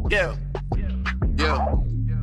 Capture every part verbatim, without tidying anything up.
Yeah, yeah.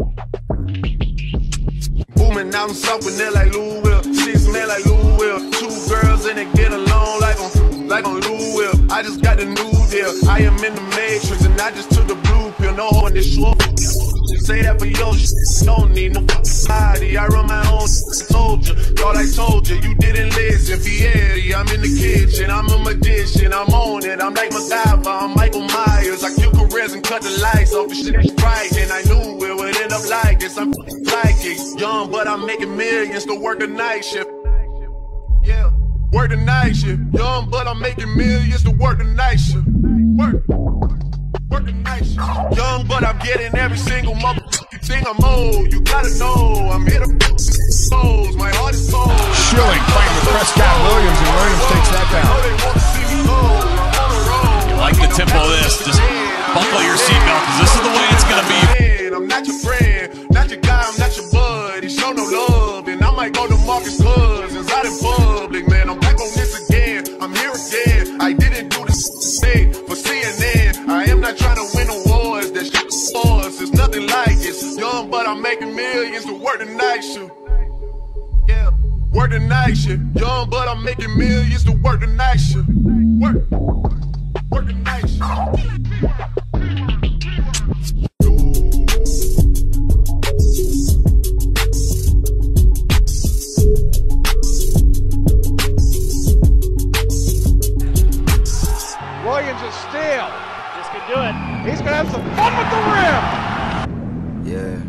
Booming out in South with that like Louisville. Shit smell like Louisville. Two girls and they get along like on, like on Louisville. I just got the new deal. I am in the Matrix and I just took the blue pill. No one this short. Say that for your shit. Don't need no body. I run my own soldier. Thought I told you, you didn't listen. Fieri, I'm in the kitchen. I'm a magician. I'm on it. I'm like MacGyver. I'm Michael Myers. I kill careers and cut the lights off. The shit is right, and I knew it would end up like this. I'm like it. Young, but I'm making millions to work the night shift. Yeah, work the night shift. Young, but I'm making millions to work the night shift. Work. Work the night shift. Young, but I'm getting every single motherfucking thing I'm owed. You gotta know, I'm here to souls. My heart is cold. Schilling fighting with Prescott Williams, and Williams takes that down. You like the tempo of this. Just buckle your seatbelt, because this is the way it's gonna be. I'm not your friend, not your guy, I'm not your buddy. Show no love, and I might go to Marcus Cousins out in public, man. I'm back on this again. I'm here again. I didn't do this thing for C N N. I am not trying to win awards. That shit for us. There's nothing like it. Young, but I'm making millions to work the night shift. Yeah, work the night shift. Young, but I'm making millions to work the night shift. Work, work the night shift. Williams is still. This could do it. He's gonna have some fun with the rim. Yeah.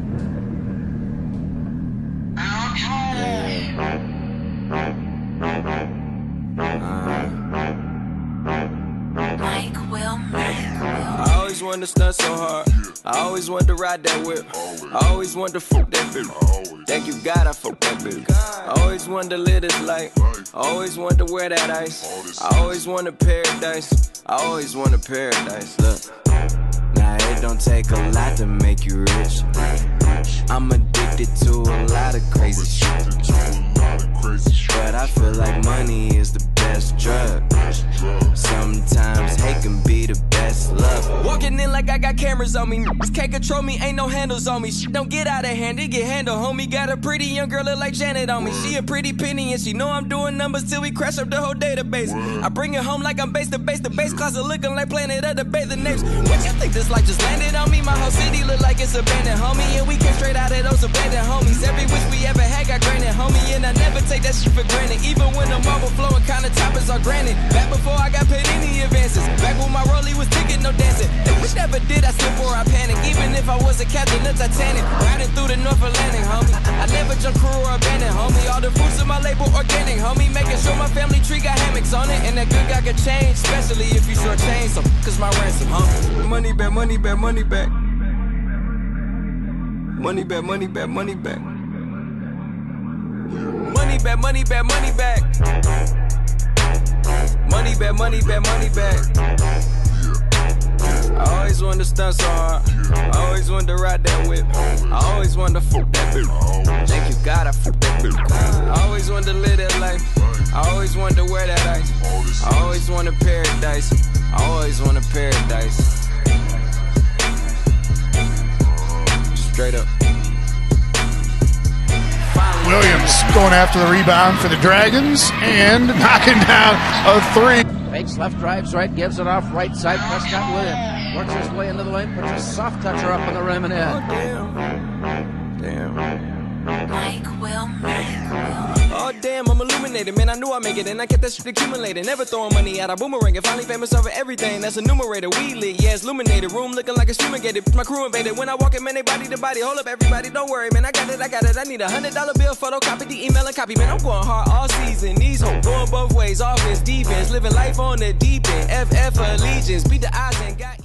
Mike will, Mike will. I always wanted to stunt so hard. I always wanted to ride that whip. I always wanted to fuck that bitch. Thank you God I fucked that bitch. I always wanted to live this life. I always wanted to wear that ice. I always wanted paradise. I always wanted paradise. Look, now it don't take a lot to make you rich. I'm addicted to a lot of crazy shit. But I feel like money is the best drug. Sometimes hate can be the best love. Walking in like I got cameras on me. Can't control me, ain't no handles on me. Shit don't get out of hand, it get handled. Homie got a pretty young girl look like Janet on me. She a pretty penny and she know I'm doing numbers till we crash up the whole database. I bring it home like I'm base to base. The base closet looking like Planet of the Bathing Apes. What you think this life just landed on me? My whole city look like it's abandoned, homie. And we came straight out of those abandoned homies. Every wish we ever had got granted, homie. And I never take that shit for granted. Even when the marble flowing kinda toppers are granted. Back before I got paid any advances. Back when my rollie was ticket, no dancing. Which never did I slip or I panic. Even if I was a captain of Titanic. Riding through the North Atlantic, homie. I never jumped crew or abandoned, homie. All the fruits of my label organic, homie. Making sure my family tree got hammocks on it. And that good guy could change, especially if you short change some. Cause my ransom, homie. Money back, money back, money back. Money back, money back, money back. Money back, money back, money back. Money back, money back, money back. I always wanted to stunt so hard. I always wanted to ride that whip. I always wanted to fuck that bitch. Thank you God I fucked that bitch. I always wanted to live that life. I always wanted to wear that ice. I always wanted paradise. I always wanted paradise. Straight up. Williams going after the rebound for the Dragons and knocking down a three. Fakes left, drives right, gives it off right side. Prescott Williams works his way into the lane, puts a soft toucher up on the rim and in. Oh, damn. Damn. Mike will, Mike will. Oh damn, I'm illuminated, man. I knew I'd make it, and I kept that shit accumulated. Never throwing money out, I boomerang it. Finally famous over everything. That's a numerator. We lit, yeah, it's illuminated. Room looking like it's fumigated. My crew invaded. When I walk in, man, they body to body. Hold up, everybody, don't worry, man. I got it, I got it. I need a hundred dollar bill, photocopy the email and copy, man. I'm going hard all season. These hoes going both ways, offense, defense, living life on the deep end. F F allegiance, beat the odds and got.